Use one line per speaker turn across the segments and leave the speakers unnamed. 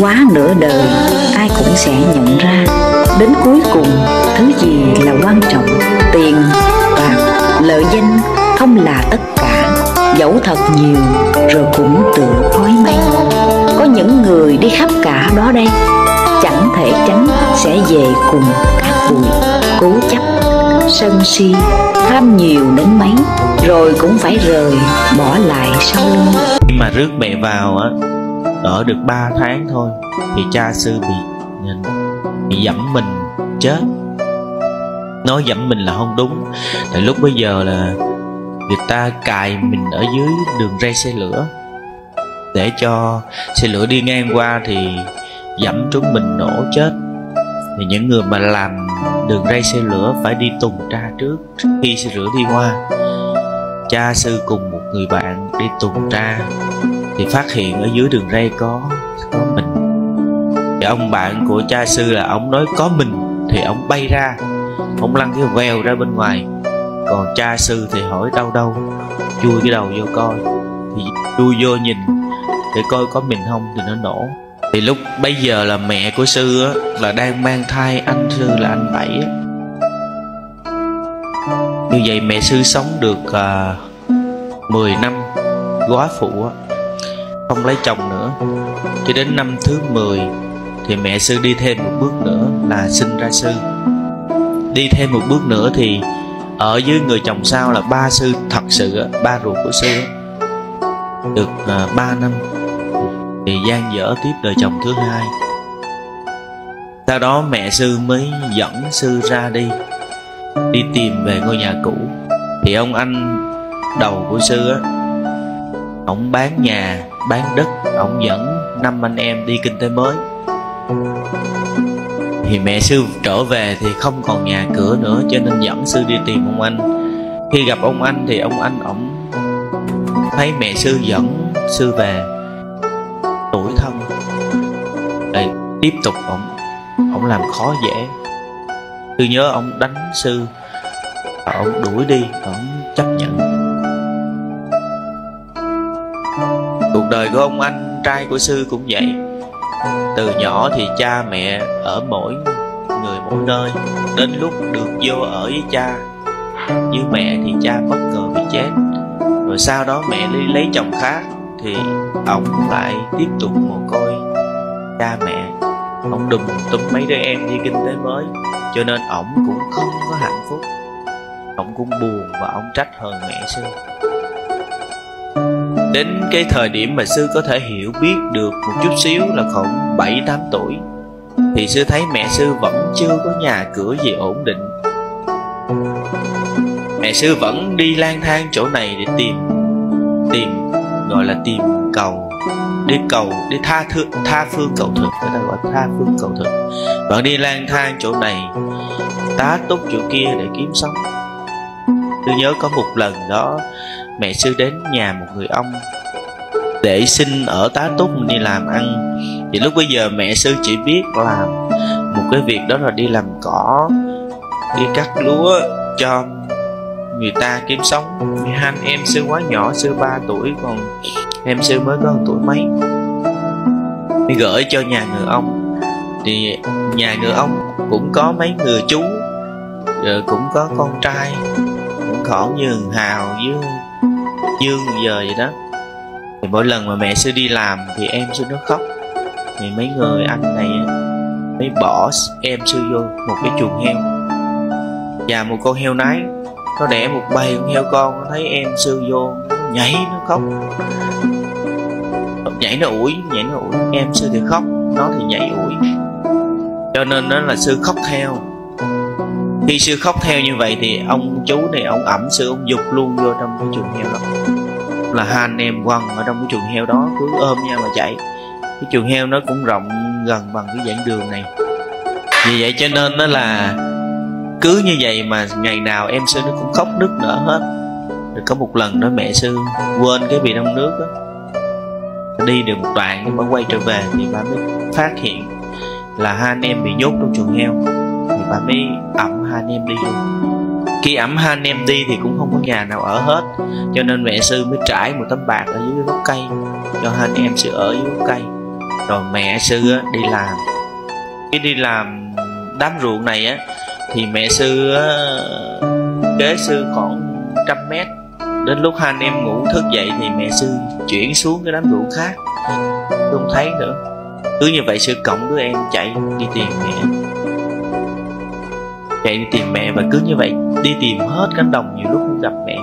quá nửa đời ai cũng sẽ nhận ra, đến cuối cùng thứ gì là quan trọng? Tiền bạc lợi danh không là tất cả, dẫu thật nhiều rồi cũng tựa khói mây. Có những người đi khắp cả đó đây, chẳng thể tránh sẽ về cùng cát bụi. Cố chấp sân si tham nhiều đến mấy rồi cũng phải rời bỏ lại sau lưng.
Khi mà rước mẹ vào á, ở được 3 tháng thôi thì cha sư bị dẫm mình chết. Nói dẫm mình là không đúng, tại lúc bây giờ là người ta cài mình ở dưới đường ray xe lửa để cho xe lửa đi ngang qua thì dẫm trúng mình nổ chết. Thì những người mà làm đường ray xe lửa phải đi tuần tra trước khi xe lửa đi qua. Cha sư cùng một người bạn đi tuần tra thì phát hiện ở dưới đường ray có mình. Thì ông bạn của cha sư là ông nói có mình thì ông bay ra, ông lăn cái vèo ra bên ngoài. Còn cha sư thì hỏi đâu chui cái đầu vô coi, thì chui vô nhìn để coi có mình không thì nó nổ. Thì lúc bây giờ là mẹ của sư á, là đang mang thai anh sư là anh Bảy á. Như vậy mẹ sư sống được 10 năm góa phụ á, không lấy chồng nữa. Cho đến năm thứ 10 thì mẹ sư đi thêm một bước nữa là sinh ra sư. Đi thêm một bước nữa thì ở dưới người chồng sau là ba sư thật sự á, ba ruột của sư á, được 3 năm thì gian dở tiếp đời chồng thứ hai. Sau đó mẹ sư mới dẫn sư ra đi tìm về ngôi nhà cũ. Thì ông anh đầu của sư á, ổng bán nhà bán đất, ổng dẫn 5 anh em đi kinh tế mới. Thì mẹ sư trở về thì không còn nhà cửa nữa, cho nên dẫn sư đi tìm ông anh. Khi gặp ông anh thì ông anh ổng thấy mẹ sư dẫn sư về, tủi thân, lại tiếp tục ổng làm khó dễ. Sư nhớ ông đánh sư, ổng đuổi đi, ổng chấp nhận. Cuộc đời của ông anh trai của sư cũng vậy. Từ nhỏ thì cha mẹ ở mỗi người mỗi nơi, đến lúc được vô ở với cha với mẹ thì cha bất ngờ bị chết. Rồi sau đó mẹ đi lấy chồng khác thì ông lại tiếp tục mồ côi cha mẹ. Ông đùm túm mấy đứa em đi kinh tế mới, cho nên ổng cũng không có hạnh phúc. Ổng cũng buồn và ổng trách hờn mẹ sư. Đến cái thời điểm mà sư có thể hiểu biết được một chút xíu là khoảng 7-8 tuổi thì sư thấy mẹ sư vẫn chưa có nhà cửa gì ổn định. Mẹ sư vẫn đi lang thang chỗ này để tìm gọi là tìm cầu, đi tha phương cầu thực, người ta gọi tha phương cầu thực. Vẫn đi lang thang chỗ này tá túc chỗ kia để kiếm sống. Tôi nhớ có một lần đó mẹ sư đến nhà một người ông để xin ở tá túc mình đi làm ăn. Thì lúc bây giờ mẹ sư chỉ biết làm một cái việc đó là đi làm cỏ, đi cắt lúa cho người ta kiếm sống. Hai anh em sư quá nhỏ, sư 3 tuổi, còn em sư mới có 1 tuổi mấy. Đi gửi cho nhà người ông. Thì nhà người ông cũng có mấy người chú, rồi cũng có con trai, cũng khoảng như Hào với Dương giờ vậy đó. Thì mỗi lần mà mẹ sư đi làm thì em sư nó khóc. Thì mấy người anh này mới bỏ em sư vô một cái chuồng heo, và một con heo nái nó đẻ một bầy con heo con. Nó thấy em sư vô nó nhảy, nó khóc, nhảy nó ủi, em sư thì khóc, nó thì nhảy ủi, cho nên nó là sư khóc theo. Khi sư khóc theo như vậy thì ông chú này ông ẵm sư, ông giục luôn vô trong cái chuồng heo đó. Là hai anh em quăng ở trong cái chuồng heo đó, cứ ôm nhau mà chạy. Cái chuồng heo nó cũng rộng gần bằng cái giảng đường này. Vì vậy cho nên nó là cứ như vậy mà ngày nào em sư nó cũng khóc nức nở hết. Rồi có một lần đó mẹ sư quên cái bị đông nước đó, đi được một đoạn nhưng mà quay trở về thì bà mới phát hiện là hai anh em bị nhốt trong chuồng heo. Thì bà mới ẵm hai anh em đi luôn. Khi ẵm hai anh em đi thì cũng không có nhà nào ở hết, cho nên mẹ sư mới trải một tấm bạt ở dưới gốc cây cho hai anh em sư ở dưới gốc cây. Rồi mẹ Sư á, đi làm. Cái đi làm đám ruộng này á thì mẹ Sư á, kế Sư khoảng 100 mét. Đến lúc hai anh em ngủ thức dậy thì mẹ Sư chuyển xuống cái đám ruộng khác, không thấy nữa. Cứ như vậy Sư cõng đứa em chạy đi tìm mẹ, chạy đi tìm mẹ, và cứ như vậy đi tìm hết cánh đồng, nhiều lúc không gặp mẹ.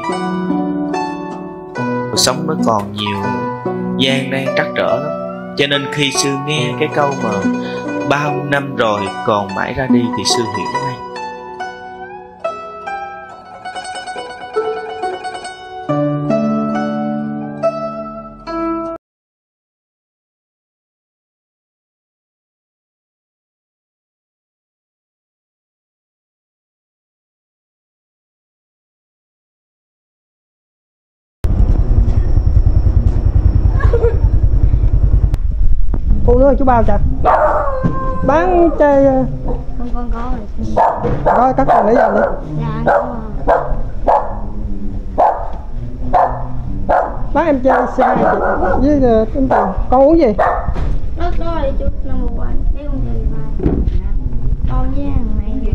Cuộc sống nó còn nhiều gian nan trắc trở lắm. Cho nên khi Sư nghe cái câu mà bao năm rồi còn mãi ra đi thì Sư hiểu ngay.
Uống nước chú bao chà. Bán chai.
Con có rồi.
Có cắt rồi lấy dần đi.
Dạ đúng rồi.
Bán em chai C2 chị. Với tính tiền. Con uống gì?
Nó có đi chú, nó một quán. Lấy con gì mà. Con với thằng này.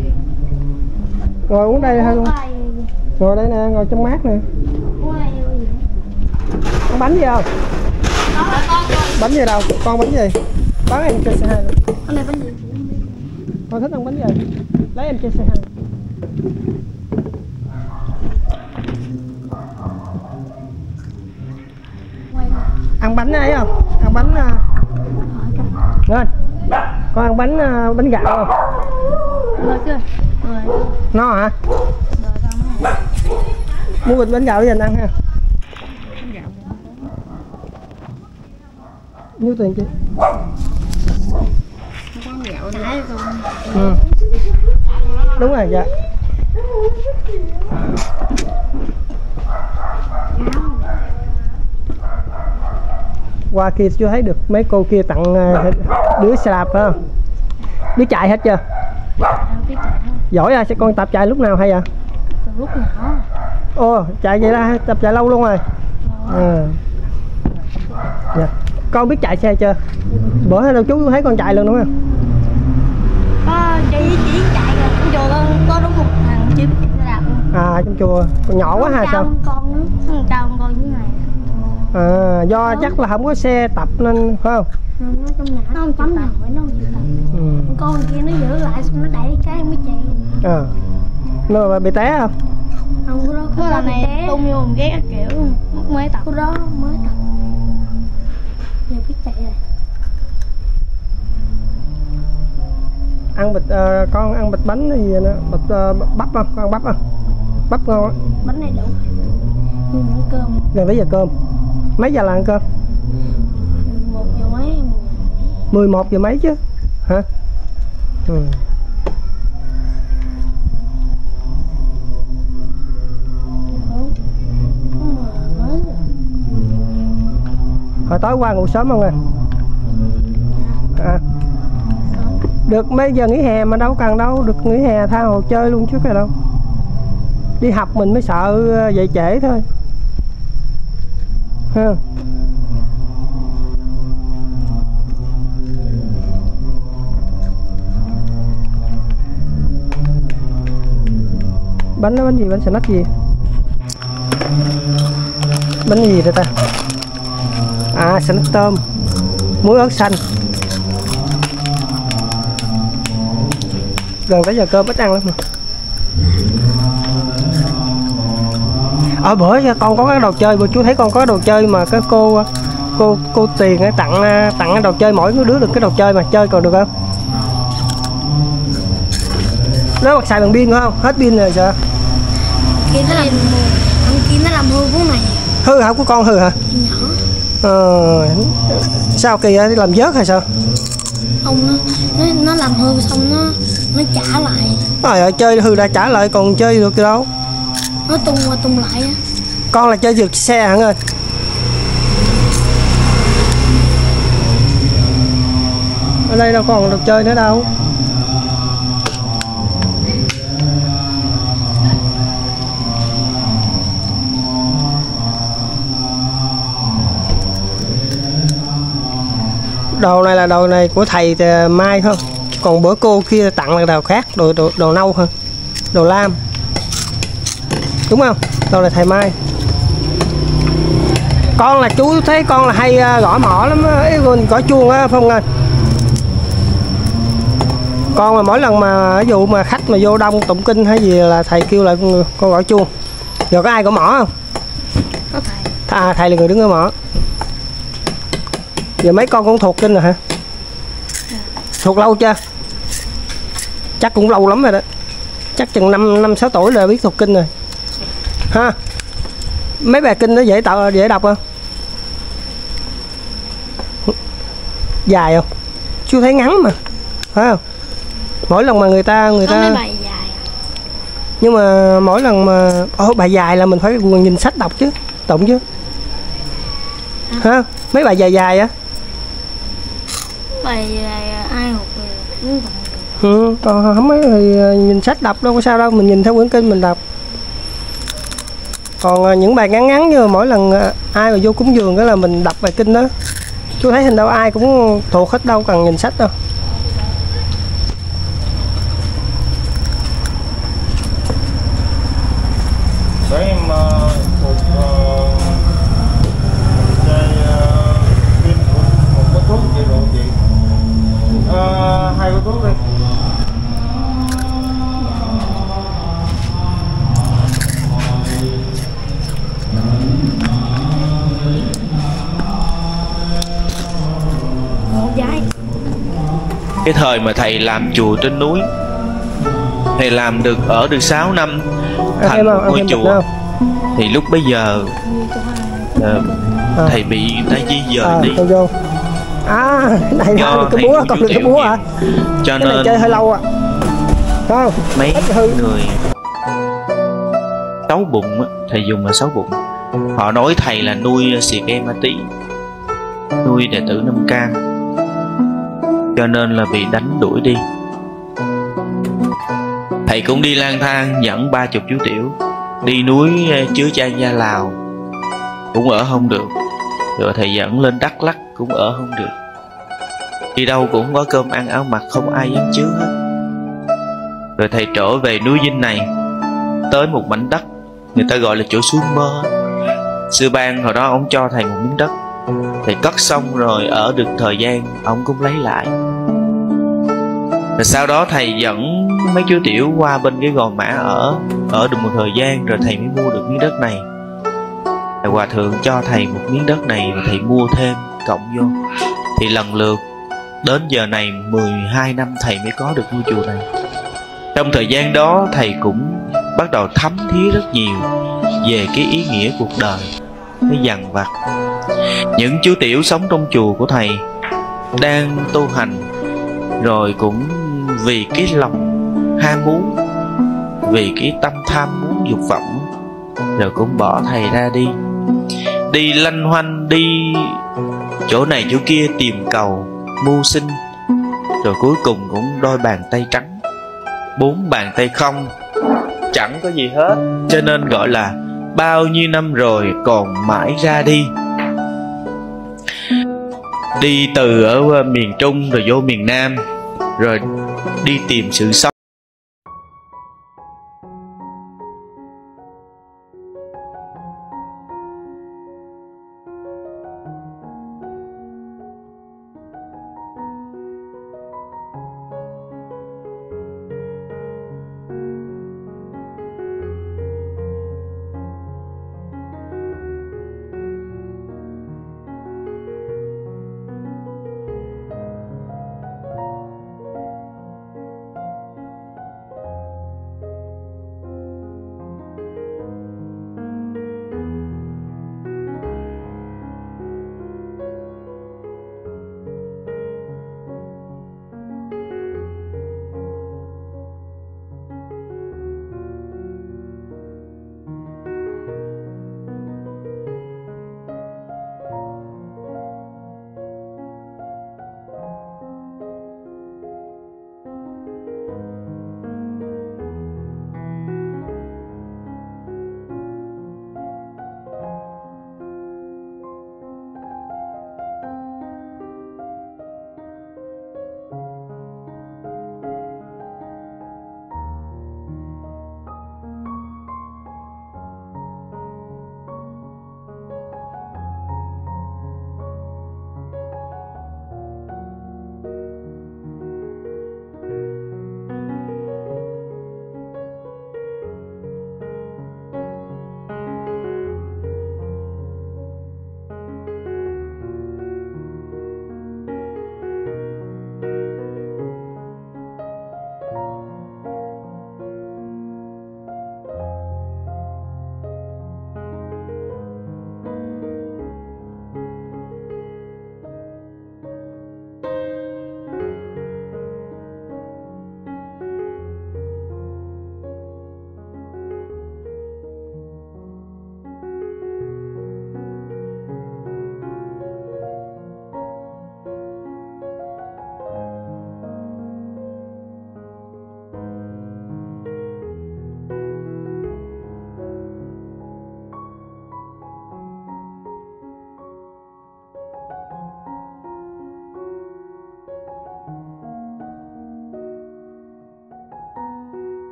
Ngồi uống đây hay luôn. Ngồi đây nè, ngồi trong mát nè.
Uống ai vô gì?
Con bánh gì không? Bánh gì đâu? Con bánh gì? Bán em chai C2 luôn.
Con này bánh gì?
Con thích ăn bánh gì? Lấy em chai C2. Ăn bánh ấy không? Ăn bánh lên. Con ăn bánh gạo không?
Rồi chưa? Rồi.
No hả?
Rồi con này.
Mua bịch bánh gạo để dành ăn ha. Nhiêu tiền chị?
Con gạo đá con.
Ừ. Đúng rồi, dạ. Qua kia chưa thấy được mấy cô kia tặng đứa xe đạp phải không? Biết chạy hết chưa? Giỏi à, sẽ con tập chạy lúc nào hay à?
Từ lúc nhỏ.
Ồ, chạy vậy ra tập chạy lâu luôn rồi. Dạ. Con biết chạy xe chưa? Bữa nay đâu chú thấy con chạy luôn đúng không?
Có chỉ chạy rồi, trong chùa có đúng một thằng chưa biết chạy xe đạp luôn.
À, trong chùa còn nhỏ quá ha sao?
Con nữa, thằng trao con dưới này.
À, do chắc là không có xe tập nên phải không?
Nó trong nhà nó không chấm nào với nó không chịu tập. Con kia nó giữ lại xong nó đẩy cái mới chạy.
Nó bị té không?
Không có đó, có lần này tung vô một ghét kiểu mới tập. Có đó mới tập. Giờ biết chạy rồi.
Ăn bịch con ăn bịch bánh gì nữa, bịch bắp không? Con ăn bắp không? Bắp ngon á.
Bánh này đủ. Nhưng ăn cơm.
Gần tới giờ cơm. Mấy giờ là ăn cơm?
1 giờ mấy.
11 giờ mấy chứ? Hả? Hồi tối qua ngủ sớm không à? Được mấy giờ nghỉ hè mà đâu cần đâu, được nghỉ hè tha hồ chơi luôn chứ cái đâu. Đi học mình mới sợ dậy trễ thôi. Ha. Bánh đó bánh gì? Bánh snack gì? Bánh gì đây ta? À, snack tôm muối ớt xanh. Gần tới giờ cơm ít ăn lắm mà. Ở bữa con có cái đồ chơi, bữa chú thấy con có đồ chơi mà cái cô Tiền ấy tặng cái đồ chơi, mỗi đứa được cái đồ chơi mà chơi còn được không? Nó mặc xài bằng pin không? Hết pin rồi sao?
Kia nó làm kia nó làm hư cuốn này.
Hư hả? Của con hư hả?
Nhỏ.
Sao kỳ đi làm vớt hay sao?
Không, nó làm hư xong nó trả lại.
Trời ơi, chơi hư đã trả lại còn chơi được gì đâu.
Nó tung qua tung lại á.
Con là chơi vượt xe hả ơi? Ở đây đâu còn được chơi nữa đâu. Đồ này là đồ này của thầy Mai không, còn bữa cô kia tặng là đồ khác, đồ nâu hơn, đồ lam, đúng không? Đồ này thầy Mai. Con là chú thấy con là hay gõ mỏ lắm, gõ chuông á Phong ơi. Con mà mỗi lần mà ví dụ mà khách mà vô đông tụng kinh hay gì là thầy kêu lại con gõ chuông. Giờ có ai gõ mỏ không?
Có thầy.
Thầy là người đứng gõ mỏ. Giờ mấy con cũng thuộc kinh rồi hả? Thuộc lâu chưa? Chắc cũng lâu lắm rồi đó. Chắc chừng 5-6 tuổi là biết thuộc kinh rồi. Ha? Mấy bài kinh nó dễ đọc không? Dài không? Chú thấy ngắn mà, phải không? Mỗi lần mà người ta
Có mấy bài dài.
nhưng mà mỗi lần mà bài dài là mình phải nhìn sách đọc chứ, tụng chứ. Ha? Mấy bài dài á?
Bài dài ai học về
Còn không mấy thì nhìn sách đọc đâu có sao đâu, mình nhìn theo quyển kinh mình đọc. Còn những bài ngắn như mỗi lần ai mà vô cúng dường đó là mình đọc bài kinh đó. Chú thấy hình đâu ai cũng thuộc hết, đâu cần nhìn sách đâu.
Đấy em thuộc chai kim một cái thuốc vậy rồi chị. 2 cái thuốc đi.
một giái.
Cái thời mà thầy làm chùa trên núi, thầy làm ở được 6 năm thành một ngôi chùa, thì lúc bấy giờ thầy bị người ta di dời đi.
Vô. Này
Do
cái
thầy
búa, còn được cái búa hả?
Cho
Cái này
nên
chơi hơi lâu không?
mấy người xấu bụng á, thầy dùng là xấu bụng, họ nói thầy là nuôi xì ke ma tí, nuôi đệ tử Nam Cam, cho nên là bị đánh đuổi đi. Thầy cũng đi lang thang dẫn 30 chú tiểu đi núi Chứa Chan Gia Lào, cũng ở không được. Rồi thầy dẫn lên Đắk Lắk cũng ở không được. Đi đâu cũng có cơm ăn áo mặc, không ai dám chứa hết. Rồi thầy trở về núi Vinh này, tới một mảnh đất người ta gọi là chỗ suối Mơ. Sư Ban hồi đó ông cho thầy một miếng đất, thầy cất xong rồi ở được thời gian ông cũng lấy lại. Rồi sau đó thầy dẫn mấy chú tiểu qua bên cái Gò Mã ở được một thời gian, rồi thầy mới mua được miếng đất này. Thầy Hòa Thượng cho thầy một miếng đất này và thầy mua thêm cộng vô, thì lần lượt đến giờ này 12 năm thầy mới có được ngôi chùa này. Trong thời gian đó thầy cũng bắt đầu thấm thía rất nhiều về cái ý nghĩa cuộc đời, cái dằn vặt. Những chú tiểu sống trong chùa của thầy đang tu hành, rồi cũng vì cái lòng ham muốn, vì cái tâm tham muốn dục vọng, rồi cũng bỏ thầy ra đi lanh hoanh, đi chỗ này chỗ kia tìm cầu mưu sinh, rồi cuối cùng cũng đôi bàn tay trắng, 4 bàn tay không, chẳng có gì hết. Cho nên gọi là bao nhiêu năm rồi còn mãi ra đi từ ở miền Trung rồi vô miền Nam, rồi đi tìm sự sống.